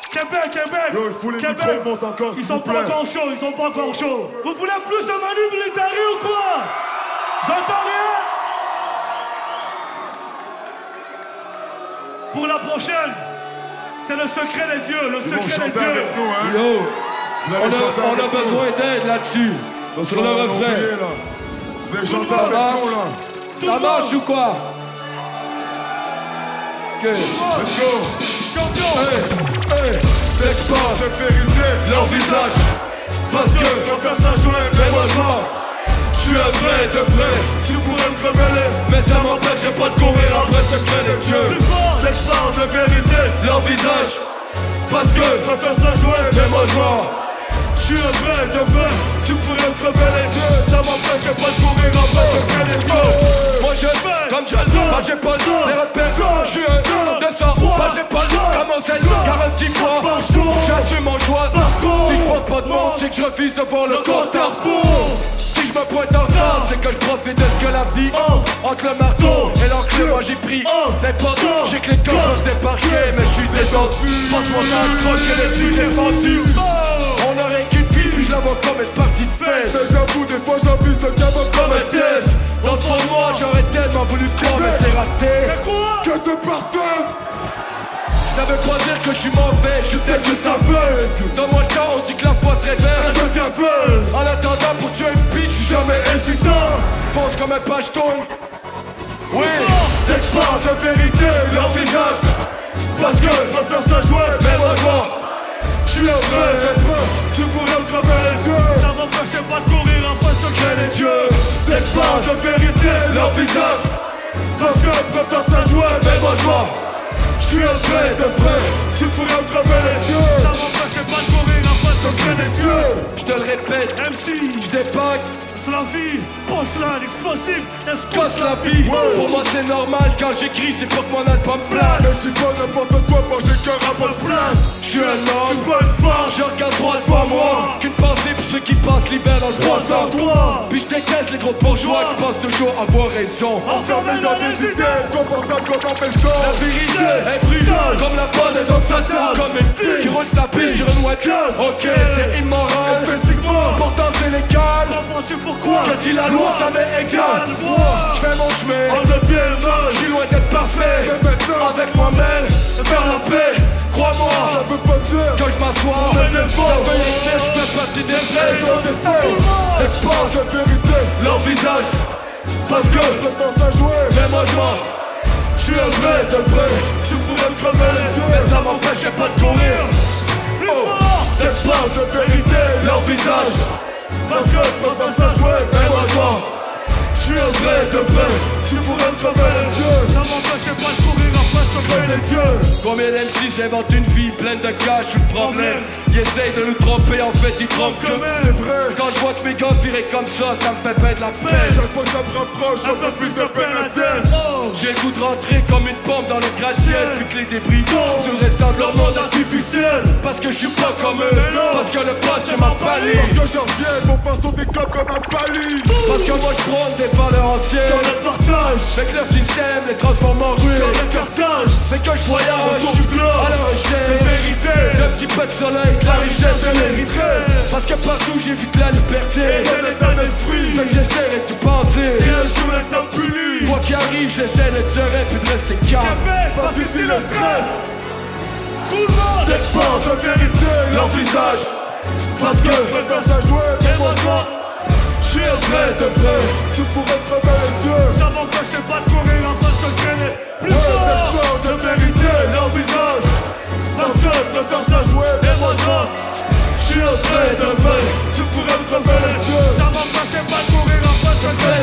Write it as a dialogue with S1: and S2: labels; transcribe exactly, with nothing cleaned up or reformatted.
S1: Québec, Québec.
S2: Yo, il faut les
S1: Québec.
S2: micros montent encore, s'il
S1: Ils sont
S2: vous
S1: pas
S2: plaît.
S1: encore chauds, ils sont pas encore chauds. Vous voulez plus de Manu Militari ou quoi? J'entends rien. Pour la prochaine, c'est le secret des dieux, le
S2: Ils vont
S1: secret des
S2: chanter
S1: dieux.
S2: avec nous, hein.
S3: Yo,
S2: Vous allez
S3: on a,
S2: chanter
S3: on a
S2: avec nous.
S3: besoin d'aide là-dessus.
S2: Parce
S3: Sur
S2: qu'on
S3: le
S2: a
S3: refrain.
S2: oublié, là. Vous allez chanter
S3: Ça
S2: avec
S3: marche?
S2: nous, là.
S1: Tout
S3: Ça
S1: le
S3: marche
S1: monde.
S3: ou quoi? Ok.
S2: Let's go.
S1: Scorpion.
S3: Hey, hey. L'export,
S2: C'est vérité.
S3: leur visage. Parce que,
S2: Faut faire ça jouer,
S3: mais moi je vois. Je suis un vrai de vrai.
S2: tu pourrais me révéler.
S3: Mais ça m'empêche pas de courir après ce secret des dieux.
S1: Plus fort.
S2: L'expert de vérité.
S3: Leur visage. Parce que,
S2: Faut faire ça jouer,
S3: mais moi je vois.
S2: je suis un vrai de vrai. Tu pourrais me révéler. Ça m'empêche pas de courir après ce secret des dieux.
S3: Moi je fais comme John, pas j'ai pas le les repères. Je suis un deux cent, pas j'ai pas le comme on sait, quarante-six fois. J'assume mon choix. Si je porte pas de monde, c'est que je refuse de voir le compteur pour. Si je me pointe en retard, c'est que je profite de ce que la vie offre. Entre le marteau et l'encre, moi j'ai pris n'importe où. J'ai que les coffres débarqués, mais je suis détendu. Passe mon temps de croque et les flux défendus. On aurait qu'une fille, puis je la vois comme une partie de fête.
S2: Mais j'avoue, des fois j'avise le gamin
S3: Comme un test. Dans le fond de moi, j'aurais tellement voulu croire, mais c'est raté.
S1: C'est quoi?
S2: que te pardonne.
S3: Ça veut pas dire que je suis mauvais, je suis peut-être juste aveugle. Dans mon cas, on dit que la foi très
S2: Ça
S3: belle.
S2: devient folle.
S3: En attendant, pour tuer une bitch, je suis jamais hésitant. Fonce comme un page tourne. Oui,
S2: L'expert de vérité.
S3: leur visage.
S2: Parce que faut faire ça jouer.
S3: Mais moi, je vois.
S2: Je suis un vrai de vrai. Tu pourrais me crever les yeux.
S1: Ça m'empêche pas de courir après ce secret des dieux.
S2: L'expert de vérité.
S3: Leur visage.
S2: Parce que faut faire ça jouer.
S3: Mais moi, je vois.
S2: Je suis un vrai de vrai. Tu pourrais me crever les yeux.
S1: Ça m'empêche pas de courir après ce secret des dieux.
S3: Je te le répète,
S1: M C,
S3: je dépague.
S1: la vie, punchline, explosif,
S3: Casse la vie. Pour moi, c'est normal quand j'écris, c'est pour que mon album place.
S2: Mais tu pas n'importe quoi, moi j'ai qu'un rap en place.
S3: Je suis un
S2: Tu
S3: homme.
S2: veux une femme.
S3: Je regarde droit devant moi. Qu'une pensée pour ceux qui passent l'hiver dans le
S1: Crois
S3: froid.
S1: en toi.
S3: Puis je déteste les gros bourgeois qui pensent toujours avoir raison.
S2: Enfermé dans des idées, confortable comme en maison.
S3: La vérité est brutale comme la balle des hommes satans. Comme une fille qui roule sa piste sur une voiture. Ok, c'est immoral,
S2: Physiquement,
S3: pourtant c'est légal.
S1: Comprends-tu pourquoi?
S3: Que dit la loi, ça m'est égal. Je fais mon chemin,
S2: on devient mal.
S3: je suis loin d'être parfait.
S2: Mais maintenant,
S3: Avec moi-même, faire la paix.
S2: ça
S3: Crois-moi,
S2: veut pas dire
S3: quand je m'assois,
S2: me défends.
S3: ça veut dire que je fais partie des vrais.
S2: qu'on est faux. L'expert de vérité.
S3: Leur visage, parce que,
S2: Faut faire ça jouer.
S3: mais moi je mens.
S2: Je suis un vrai de vrai. Tu pourrais me crever les yeux.
S3: Mais ça m'empêchait pas de courir.
S1: Plus fort!
S2: L'expert de vérité.
S3: Leur visage,
S2: Parce que faut faire ça jouer.
S3: mais moi je mens.
S2: Je suis un vrai de vrai. Tu pourrais me crever les yeux.
S1: Ça m'empêche pas de courir après ce secret
S2: Crever
S1: des
S2: les yeux.
S3: Combien d'M C inventent une vie pleine de cash ou de problèmes? Ils essayent de nous tromper, en fait ils trompent que
S2: C'est vrai.
S3: quand je vois que mes gars virent comme ça, ça me fait perdre la peine.
S2: Chaque fois que ça me rapproche, un peu plus de peine à tête.
S3: J'ai le goût de rentrer comme une bombe dans le gratte-ciel, puis que les débris tombent sur le restant de leur monde artificiel. Parce que je suis pas comme eux, parce que le pote je m'en
S2: Parce
S3: palise.
S2: que j'en reviens, mon façon des clubs comme un palier.
S3: Parce que moi je prône des valeurs anciennes.
S2: Dans le partage,
S3: Avec leur système, les transforme en
S2: dans
S3: ruines.
S2: le cartage,
S3: Fait que je voyage
S2: autour du globe,
S3: à la
S2: de
S3: recherche
S2: vérité,
S3: d'un petit peu de soleil, de la richesse
S2: de
S3: de
S2: l'Érythrée.
S3: Parce que partout j'ai vu que la liberté.
S2: Et de l'état d'esprit,
S3: Fait que j'essaie d'y penser.
S2: et un jour l'état puni.
S3: Quoi qu'il arrive, j'essaie d'être serein puis de rester calme.
S1: Québec!
S2: Parce qu'ici le stress,
S1: Tout le monde!
S2: l'expert de vérité,
S3: Leur visage,
S2: parce que faut faire ça jouer, mais moi toi, je suis un vrai de vrai. Tu pourrais me crever les yeux.
S1: Ça m'empêche pas de courir après ce secret des... Plus
S2: Ouais,
S1: fort!
S2: l'expert de vérité, leur visage, parce que faut faire ça jouer, mais moi toi, je suis un vrai de vrai. Tu pourrais me crever les yeux.
S1: Ça m'empêche pas de courir après ce secret